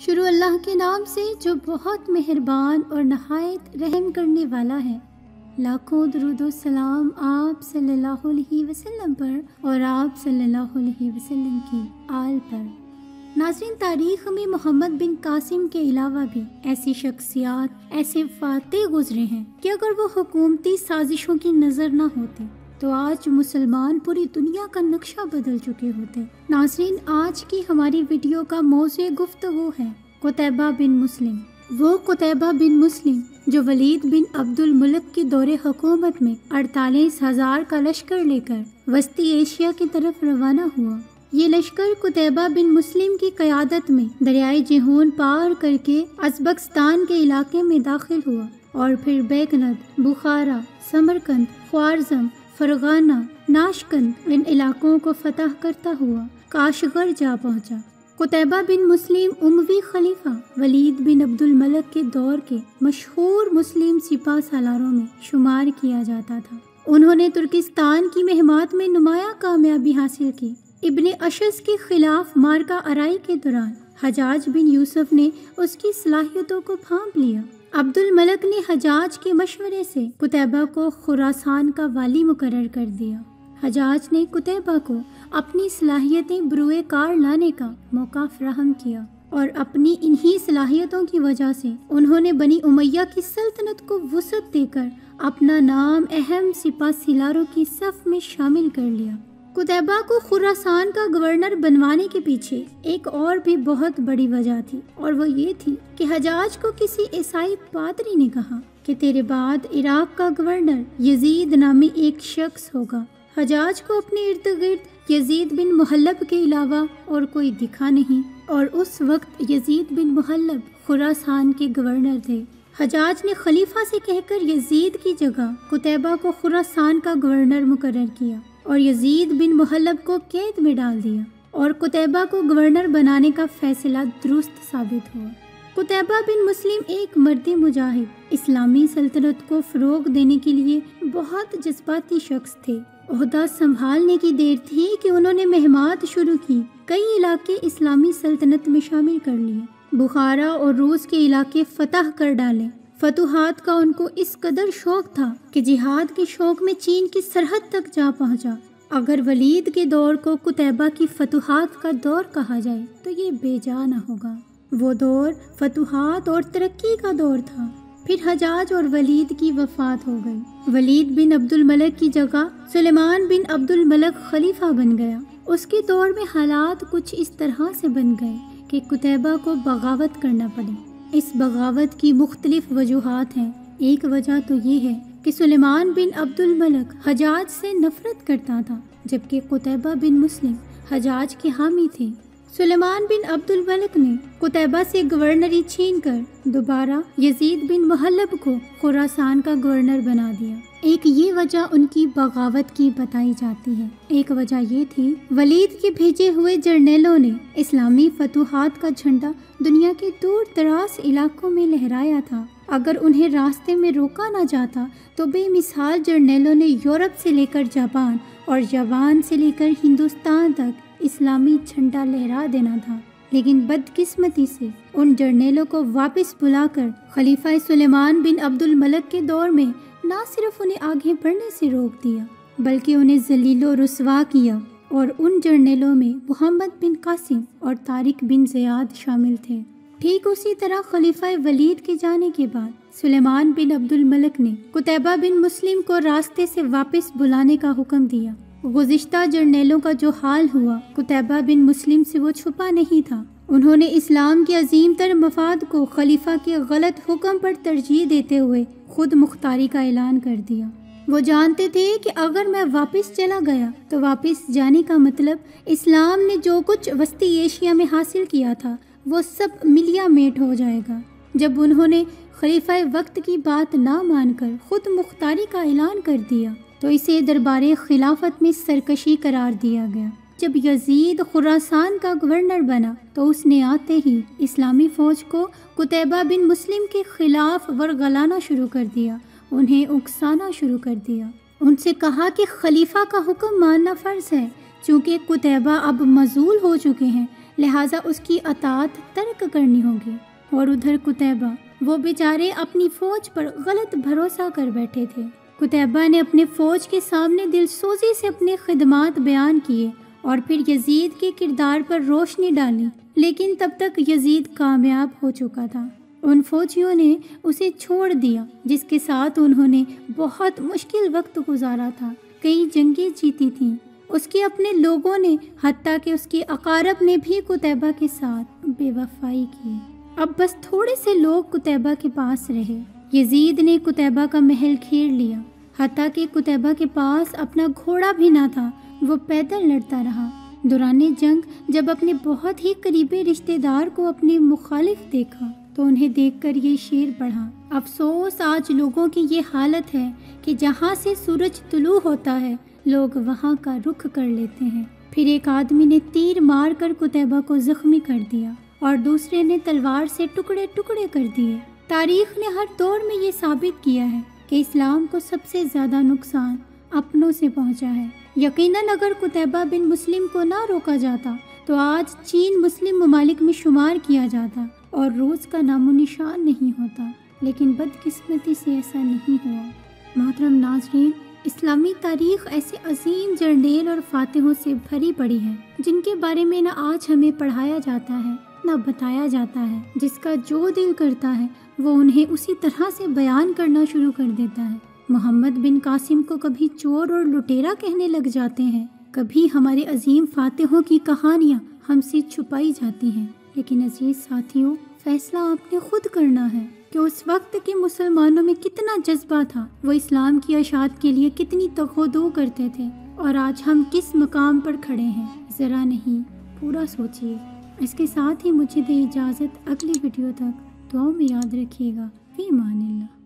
شروع اللہ کے نام سے جو بہت مہربان اور نہایت رحم کرنے والا ہے۔ لاکھوں درود و سلام آپ صلی اللہ علیہ وسلم پر اور آپ صلی اللہ علیہ وسلم کی آل پر۔ ناظرین، تاریخ میں محمد بن قاسم کے علاوہ بھی ایسی شخصیات، ایسے فاتح گزرے ہیں کہ اگر وہ حکومتی سازشوں کی نظر نہ ہوتے تو آج مسلمان پوری دنیا کا نقشہ بدل چکے ہوتے۔ ناظرین، آج کی ہماری ویڈیو کا موضوع گفتگو ہے قتیبہ بن مسلم۔ وہ قتیبہ بن مسلم جو ولید بن عبد الملک کی دور حکومت میں 48,000 کا لشکر لے کر وسطی ایشیا کی طرف روانہ ہوا۔ یہ لشکر قتیبہ بن مسلم کی قیادت میں دریائے جہون پار کر کے ازبکستان کے علاقے میں داخل ہوا اور پھر بیگند، بخارا، سمرقند، خوارزم، فرغانہ، ناشکند ان علاقوں کو فتح کرتا ہوا کاشغر جا پہنچا۔ قتیبہ بن مسلم اموی خلیفہ ولید بن عبد الملک کے دور کے مشہور مسلم سپاہ سالاروں میں شمار کیا جاتا تھا۔ انہوں نے ترکستان کی مہمات میں نمایاں کامیابی حاصل کی۔ ابن اشعث کے خلاف مارکہ آرائی کے دوران حجاج بن یوسف نے اس کی صلاحیتوں کو بھانپ لیا۔ عبد الملک نے حجاج کے مشورے سے قتیبہ کو خراسان کا والی مقرر کر دیا۔ حجاج نے قتیبہ کو اپنی صلاحیتیں بروئے کار لانے کا موقع فراہم کیا اور اپنی انہی صلاحیتوں کی وجہ سے انہوں نے بنی امیہ کی سلطنت کو وسعت دے کر اپنا نام اہم سپاہ سالاروں کی صف میں شامل کر لیا۔ قتیبہ کو خراسان کا گورنر بنوانے کے پیچھے ایک اور بھی بہت بڑی وجہ تھی، اور وہ یہ تھی کہ حجاج کو کسی عیسائی پادری نے کہا کہ تیرے بعد عراق کا گورنر یزید نامی ایک شخص ہوگا۔ حجاج کو اپنے ارد گرد یزید بن محلب کے علاوہ اور کوئی دکھا نہیں، اور اس وقت یزید بن محلب خراسان کے گورنر تھے۔ حجاج نے خلیفہ سے کہہ کر یزید کی جگہ قتیبہ کو خراسان کا گورنر مقرر کیا اور یزید بن محلب کو قید میں ڈال دیا، اور قتیبہ کو گورنر بنانے کا فیصلہ درست ثابت ہوا۔ قتیبہ بن مسلم ایک مرد مجاہد، اسلامی سلطنت کو فروغ دینے کے لیے بہت جذباتی شخص تھے۔ عہدہ سنبھالنے کی دیر تھی کہ انہوں نے مہمات شروع کی، کئی علاقے اسلامی سلطنت میں شامل کر لیے، بخارا اور روس کے علاقے فتح کر ڈالے۔ فتوحات کا ان کو اس قدر شوق تھا کہ جہاد کے شوق میں چین کی سرحد تک جا پہنچا۔ اگر ولید کے دور کو قتیبہ کی فتوحات کا دور کہا جائے تو یہ بے جا نہ ہوگا۔ وہ دور فتوحات اور ترقی کا دور تھا۔ پھر حجاج اور ولید کی وفات ہو گئی۔ ولید بن عبد الملک کی جگہ سلیمان بن عبد الملک خلیفہ بن گیا۔ اس کے دور میں حالات کچھ اس طرح سے بن گئے کہ قتیبہ کو بغاوت کرنا پڑی۔ اس بغاوت کی مختلف وجوہات ہیں۔ ایک وجہ تو یہ ہے کہ سلیمان بن عبد الملک حجاج سے نفرت کرتا تھا، جبکہ قتیبہ بن مسلم حجاج کے حامی تھے۔ سلیمان بن عبد الملک نے قتیبہ سے گورنری چھین کر دوبارہ یزید بن محلب کو خراسان کا گورنر بنا دیا۔ ایک یہ وجہ ان کی بغاوت کی بتائی جاتی ہے۔ ایک وجہ یہ تھی ولید کے بھیجے ہوئے جرنیلوں نے اسلامی فتوحات کا جھنڈا دنیا کے دور دراز علاقوں میں لہرایا تھا۔ اگر انہیں راستے میں روکا نہ جاتا تو بے مثال جرنیلوں نے یورپ سے لے کر جاپان اور جاپان سے لے کر ہندوستان تک اسلامی جھنڈا لہرا دینا تھا، لیکن بدقسمتی سے ان جرنیلوں کو واپس بلا کر خلیفہ سلیمان بن عبد الملک کے دور میں نہ صرف انہیں آگے بڑھنے سے روک دیا بلکہ انہیں ذلیل و رسوا کیا، اور ان جرنیلوں میں محمد بن قاسم اور طارق بن زیاد شامل تھے۔ ٹھیک اسی طرح خلیفہ ولید کے جانے کے بعد سلیمان بن عبد الملک نے قتیبہ بن مسلم کو راستے سے واپس بلانے کا حکم دیا۔ گزشتہ جرنیلوں کا جو حال ہوا قتیبہ بن مسلم سے وہ چھپا نہیں تھا۔ انہوں نے اسلام کے عظیم تر مفاد کو خلیفہ کے غلط حکم پر ترجیح دیتے ہوئے خود مختاری کا اعلان کر دیا۔ وہ جانتے تھے کہ اگر میں واپس چلا گیا تو واپس جانے کا مطلب اسلام نے جو کچھ وسطی ایشیا میں حاصل کیا تھا وہ سب ملیا میٹ ہو جائے گا۔ جب انہوں نے خلیفہ وقت کی بات نہ مان کر خود مختاری کا اعلان کر دیا تو اسے دربار خلافت میں سرکشی قرار دیا گیا۔ جب یزید خراسان کا گورنر بنا تو اس نے آتے ہی اسلامی فوج کو قتیبہ بن مسلم کے خلاف ورغلانا شروع کر دیا، انہیں اکسانا شروع کر دیا۔ ان سے کہا کہ خلیفہ کا حکم ماننا فرض ہے، چونکہ قتیبہ اب معزول ہو چکے ہیں، لہٰذا اس کی اطاعت ترک کرنی ہوگی۔ اور ادھر قتیبہ، وہ بیچارے اپنی فوج پر غلط بھروسہ کر بیٹھے تھے۔ قتیبہ نے اپنے فوج کے سامنے دل سوزی سے اپنے خدمات بیان کیے اور پھر یزید کے کردار پر روشنی ڈالی، لیکن تب تک یزید کامیاب ہو چکا تھا۔ ان فوجیوں نے اسے چھوڑ دیا جس کے ساتھ انہوں نے بہت مشکل وقت گزارا تھا، کئی جنگیں جیتی تھیں۔ اس کے اپنے لوگوں نے، حتیٰ کہ اس کے اقارب نے بھی قتیبہ کے ساتھ بے وفائی کی۔ اب بس تھوڑے سے لوگ قتیبہ کے پاس رہے۔ یزید نے قتیبہ کا محل گھیر لیا، حتیٰ کہ قتیبہ کے پاس اپنا گھوڑا بھی نہ تھا، وہ پیدل لڑتا رہا۔ دوران جنگ جب اپنے بہت ہی قریبی رشتہ دار کو اپنے مخالف دیکھا تو انہیں دیکھ کر یہ شعر پڑھا: افسوس آج لوگوں کی یہ حالت ہے کہ جہاں سے سورج طلوع ہوتا ہے لوگ وہاں کا رخ کر لیتے ہیں۔ پھر ایک آدمی نے تیر مار کر قتیبہ کو زخمی کر دیا اور دوسرے نے تلوار سے ٹکڑے ٹکڑے کر دیے۔ تاریخ نے ہر دور میں یہ ثابت کیا ہے کہ اسلام کو سب سے زیادہ نقصان اپنوں سے پہنچا ہے۔ یقیناً اگر قتیبہ بن مسلم کو نہ روکا جاتا تو آج چین مسلم ممالک میں شمار کیا جاتا اور روس کا نام و نشان نہیں ہوتا، لیکن بدقسمتی سے ایسا نہیں ہوا۔ محترم ناظرین، اسلامی تاریخ ایسے عظیم جرنیل اور فاتحوں سے بھری پڑی ہے جن کے بارے میں نہ آج ہمیں پڑھایا جاتا ہے نہ بتایا جاتا ہے۔ جس کا جو دل کرتا ہے وہ انہیں اسی طرح سے بیان کرنا شروع کر دیتا ہے۔ محمد بن قاسم کو کبھی چور اور لٹیرا کہنے لگ جاتے ہیں، کبھی ہمارے عظیم فاتحوں کی کہانیاں ہم سے چھپائی جاتی ہیں۔ لیکن عزیز ساتھیوں، فیصلہ آپ نے خود کرنا ہے کہ اس وقت کے مسلمانوں میں کتنا جذبہ تھا، وہ اسلام کی اشاعت کے لیے کتنی تغدو کرتے تھے، اور آج ہم کس مقام پر کھڑے ہیں۔ ذرا نہیں، پورا سوچئے۔ اس کے ساتھ ہی مجھے دے اجازت، اگلی ویڈیو تک دعاؤں میں یاد رکھیے گا۔ فی امان اللہ۔